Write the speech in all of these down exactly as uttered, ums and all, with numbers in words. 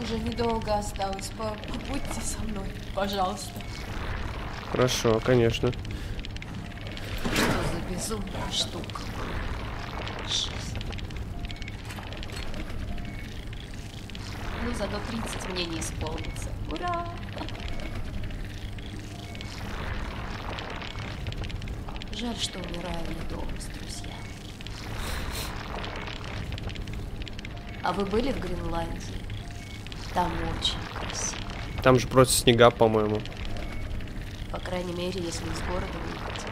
Уже недолго осталось. Побудьте со мной, пожалуйста. Хорошо, конечно. Что за безумная штука? Жизнь. Ну, зато тридцать мне не исполнится. Ура! Жаль, что умираю не дома с друзьями. А вы были в Гренландии? Там очень красиво. Там же просто снега, по-моему. По крайней мере, если из города выехать.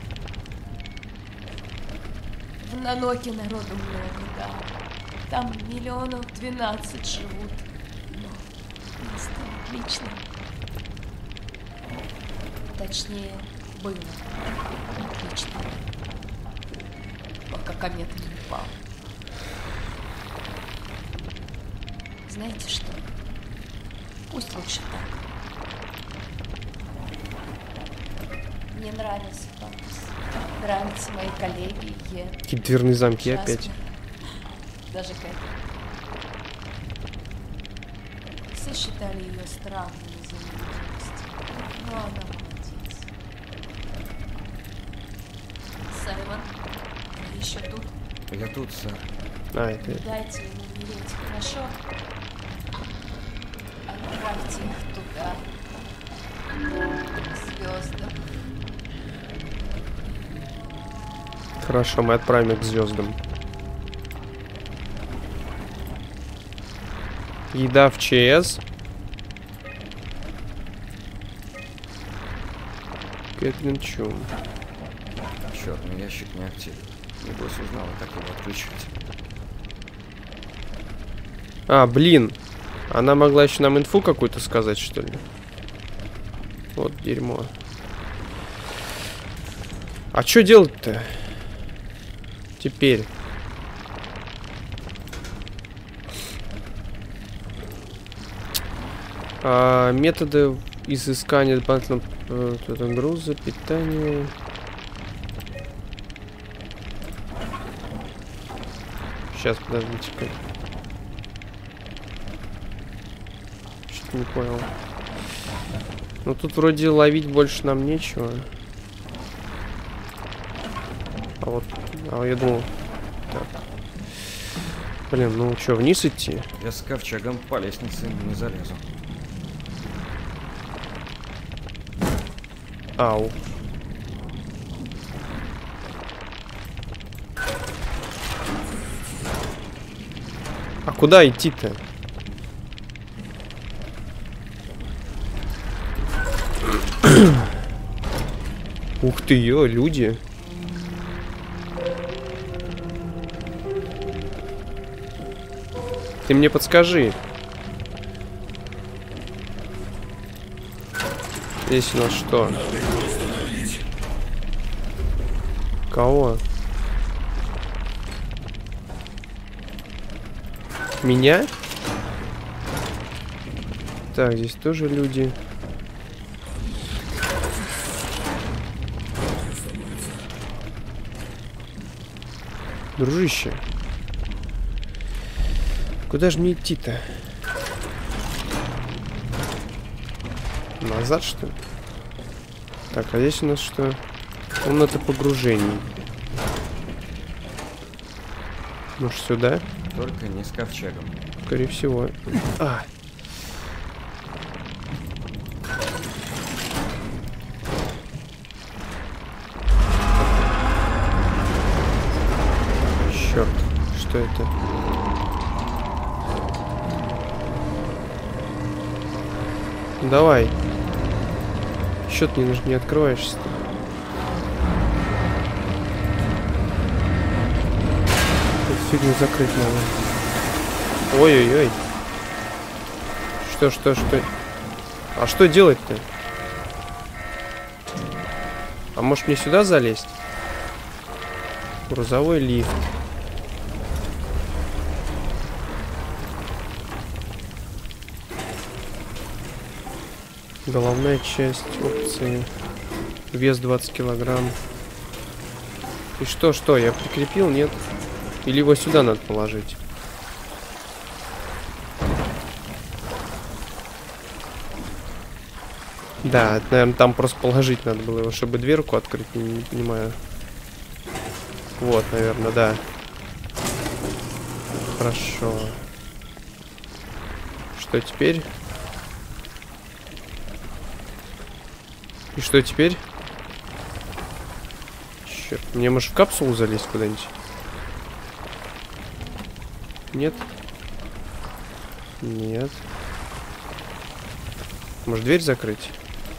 В Наноке народу много, да. Там миллионов двенадцать живут. Но место отличное. Точнее, было отлично. Пока комета не упала. Знаете что? Пусть лучше так. Мне нравился Пампас. Нравятся мои коллеги Е. Какие дверные замки Джаспер. опять. Даже Кэт. Все считали ее странной из-за невидимости. Но она молодец. Саймон, вы еще тут? Я тут, сэр. А, это... Не дайте ему умереть, хорошо? Отправьте их туда. К звездам. Хорошо, мы отправим их к звездам. Еда в ЧС. Кэтрин Чун. Черный ящик не активен. Небось узнала, как его отключить. А, блин. Она могла еще нам инфу какую-то сказать, что ли? Вот дерьмо. А что делать-то? Теперь. А, методы изыскания дополнительного э, груза, питания. Сейчас, подождите-ка. Что-то не понял. Ну тут вроде ловить больше нам нечего. А вот, а я думал, так. Блин, ну что, вниз идти? Я с ковчегом по лестнице не залезу. Ау. А куда идти-то? Ух ты, ё, люди. Ты мне подскажи. Здесь у нас что? Кого? Меня? Так, здесь тоже люди. Дружище. Куда же мне идти-то? Назад, что ли? Так, а здесь у нас что? Комната погружений. Может, сюда? Только не с ковчегом. Скорее всего. А. Черт, что это? Давай. Чё ты не, не открываешься-то? Фигню закрыть надо. Ой-ой-ой. Что, что, что? А что делать-то? А может мне сюда залезть? Грузовой лифт. Головная часть, опции. Вес двадцать килограмм. И что, что, я прикрепил, нет? Или его сюда надо положить? Да, это, наверное, там просто положить надо было его, чтобы дверку открыть, не, не понимаю. Вот, наверное, да. Хорошо. Что теперь? И что теперь? Черт, мне может в капсулу залезть куда-нибудь? Нет? Нет. Может дверь закрыть?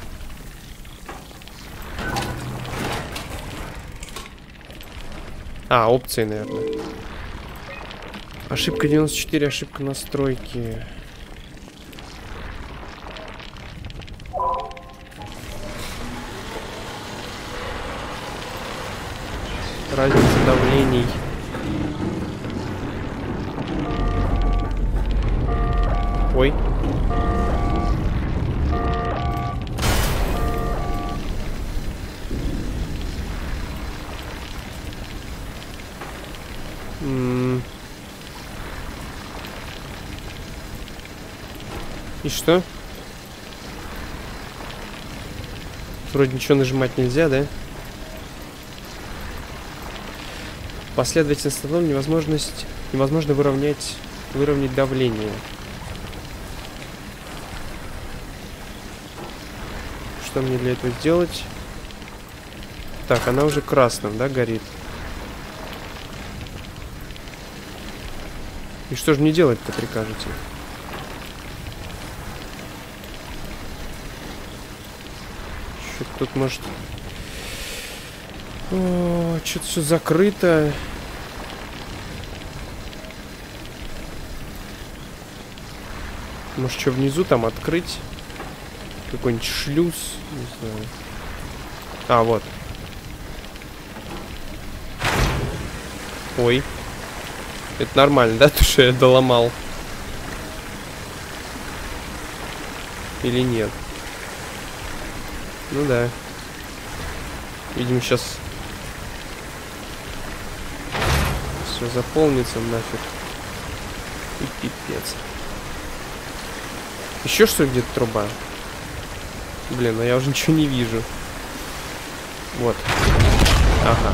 А, опции, наверное. Ошибка девяносто четыре, ошибка настройки. Разница давлений. Ой. М-м. И что? Вроде ничего нажимать нельзя, да? Последовательность станом невозможность невозможно выровнять выровнять давление. Что мне для этого сделать? Так, она уже красным, да, горит. И что же мне делать-то прикажете? Что-то тут может... О, что-то все закрыто. Может, что внизу там открыть? Какой-нибудь шлюз? Не знаю. А, вот. Ой. Это нормально, да? То, что я доломал. Или нет? Ну да. Видимо, сейчас все заполнится нафиг. И пипец. Еще что, где-то труба? Блин, ну я уже ничего не вижу. Вот. Ага.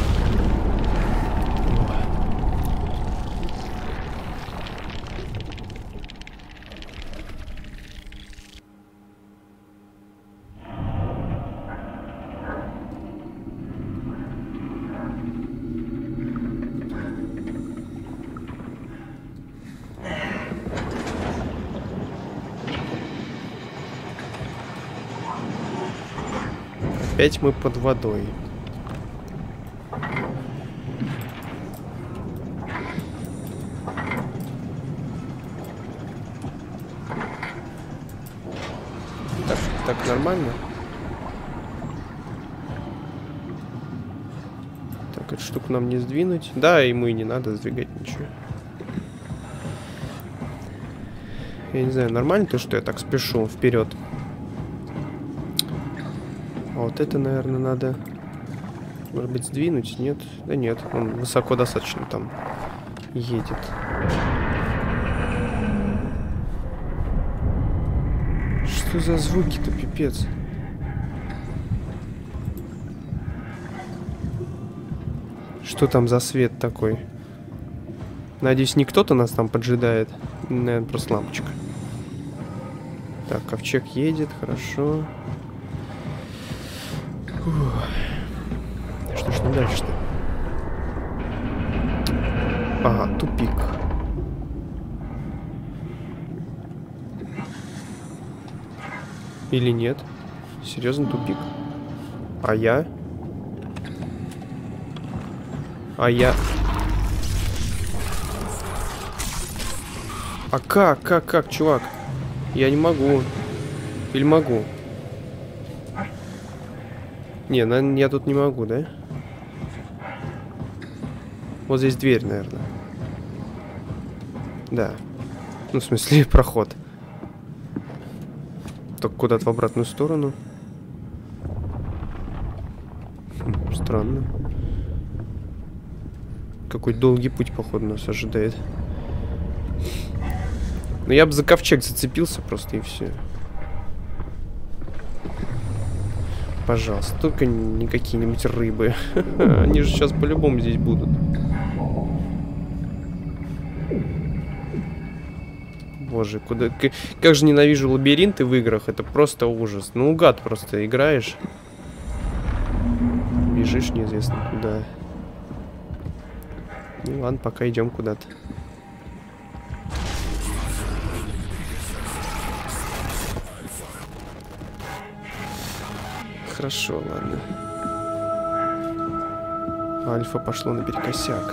Опять мы под водой. Так, так нормально? Так, эту штуку нам не сдвинуть. Да, ему и не надо сдвигать ничего. Я не знаю, нормально то, что я так спешу вперед. А вот это, наверное, надо, может быть, сдвинуть? Нет? Да нет, он высоко достаточно там едет. Что за звуки-то, пипец? Что там за свет такой? Надеюсь, не кто-то нас там поджидает. Наверное, просто лампочка. Так, ковчег едет, хорошо. Фух. Что ж там дальше-то? Ага, тупик. Или нет? Серьезно, тупик? А я? А я... А как, как, как, чувак? Я не могу. Или могу? Не, наверное, я тут не могу, да? Вот здесь дверь, наверное. Да. Ну, в смысле, проход. Только куда-то в обратную сторону. Хм, странно. Какой долгий путь, походу, нас ожидает. Ну, я бы за ковчег зацепился просто, и все. пожалуйста, только не какие-нибудь рыбы. Они же сейчас по-любому здесь будут. Боже, куда... Как же ненавижу лабиринты в играх. Это просто ужас. Наугад просто играешь. Бежишь неизвестно куда. Ну ладно, пока идем куда-то. Хорошо, ладно. Альфа пошло наперекосяк.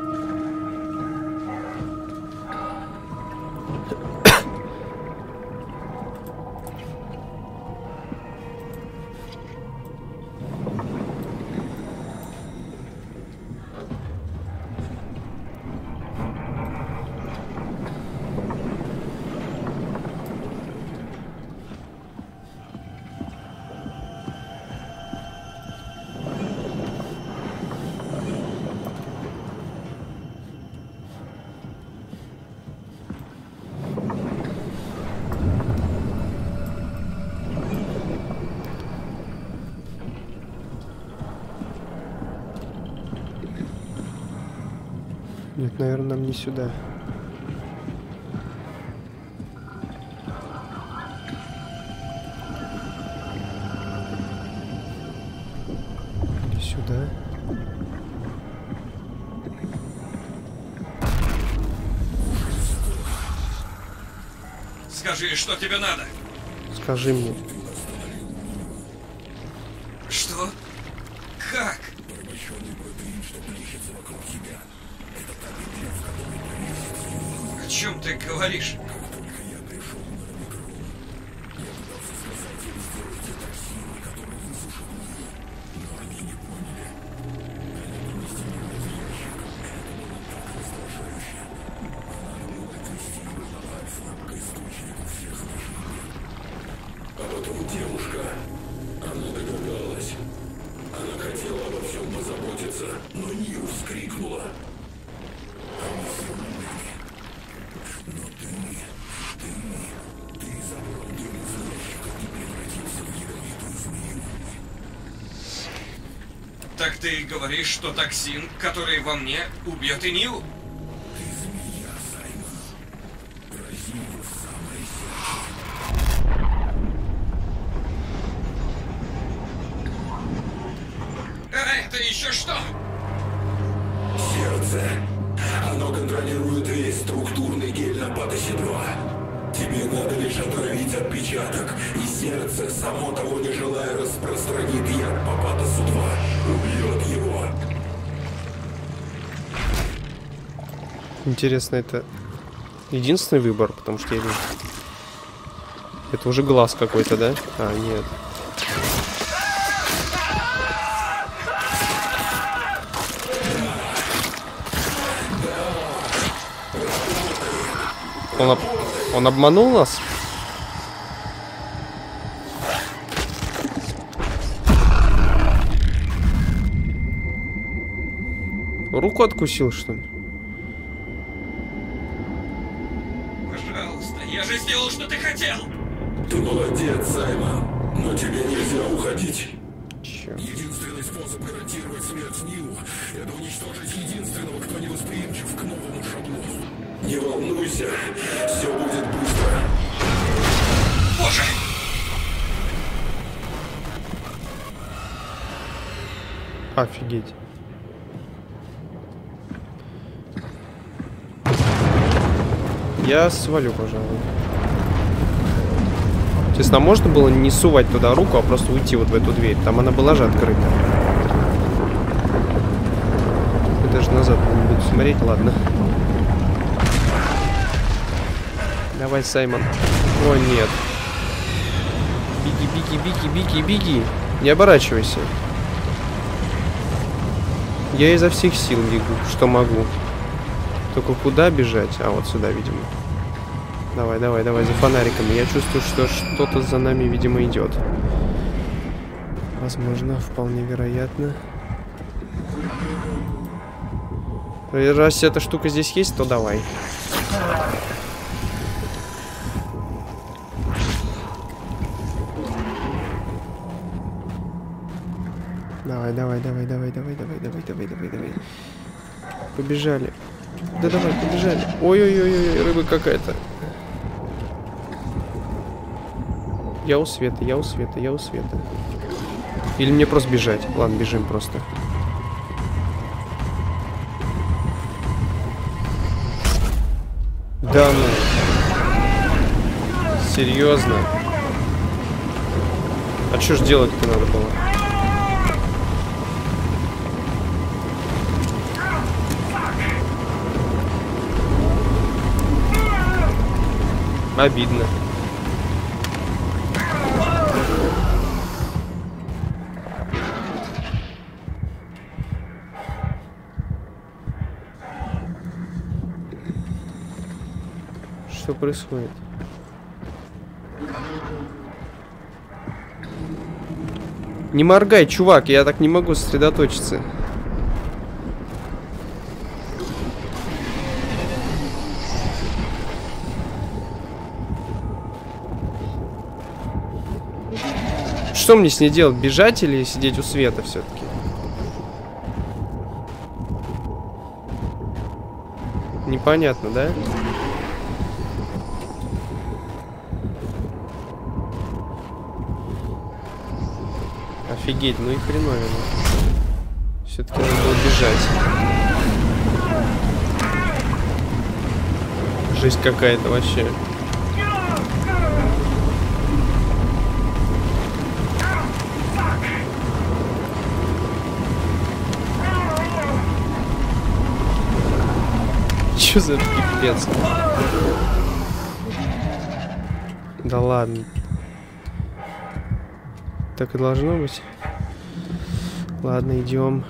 Нет, наверное, нам не сюда. Или сюда. Скажи, что тебе надо? Скажи мне. Что? Как? О чем ты говоришь? А потом девушка, она догадалась. Она хотела обо всем позаботиться, но Нил вскрикнула. Они сильны. Но ты, ты, ты забрал дым из ящика и превратился в ядовитую змею. Так ты говоришь, что токсин, который во мне, убьет и Нил? Ты змея, Саймон. Грози его в самое сердце. А это еще что? Сердце. Оно контролирует весь структурный гель на Патосе два. Тебе надо лишь отравить отпечаток, и сердце, само того не желая, распространит яд по Патосу два. Убьет его. Интересно, это единственный выбор, потому что я вижу. Это уже глаз какой-то, да? А, нет. Он, об... Он обманул нас? Руку откусил, что ли? Пожалуйста, я же сделал, что ты хотел! Ты молодец, Саймон, но тебе нельзя уходить. Черт. Единственный способ гарантировать смерть Нилу — это уничтожить единственного, кто не восприимчив к новому шаблону. Не волнуйся, все будет быстро. Боже! Офигеть. Я свалю, пожалуй. Честно, можно было не сувать туда руку, а просто уйти вот в эту дверь. Там она была же открыта. Я даже назад не буду смотреть, ладно. Давай, Саймон. О, нет. Беги, беги, беги, беги, беги. Не оборачивайся. Я изо всех сил бегу, что могу. Только куда бежать? А, вот сюда, видимо. Давай, давай, давай, за фонариками. Я чувствую, что что-то за нами, видимо, идет. Возможно, вполне вероятно. Раз эта штука здесь есть, то давай. Давай, давай, давай, давай, давай, давай, давай, давай, давай, давай. Побежали. Да давай, побежали. Ой-ой-ой, рыба какая-то. Я у Света, я у Света, я у Света. Или мне просто бежать? Ладно, бежим просто. Да ну. Серьезно? А что ж делать-то надо было? Обидно. Что происходит? Не моргай, чувак, я так не могу сосредоточиться. Что мне с ней делать? Бежать или сидеть у Света все-таки? Непонятно, да? Офигеть, ну и хреновина. Все-таки надо было бежать. Жесть какая-то вообще. Что за пипец? Да ладно. Так и должно быть. Ладно, идем.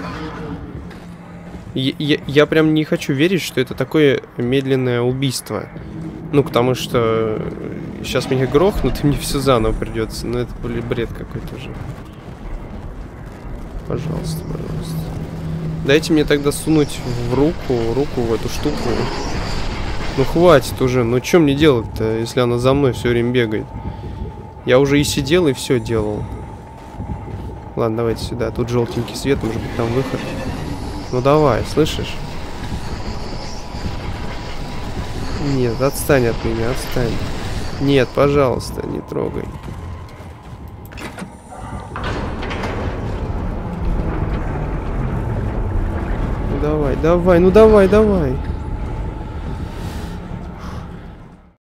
Я, я, я прям не хочу верить, что это такое медленное убийство. Ну, потому что сейчас меня грохнут, и мне все заново придется. Ну, это, блин, бред какой-то уже. Пожалуйста, пожалуйста. Дайте мне тогда сунуть в руку, руку в эту штуку. Ну, хватит уже. Ну, что мне делать-то, если она за мной все время бегает? Я уже и сидел, и все делал. Ладно, давайте сюда. Тут желтенький свет, может быть, там выход. Ну, давай, слышишь? Нет, отстань от меня, отстань. Нет, пожалуйста, не трогай. Ну, давай, давай, ну давай, давай.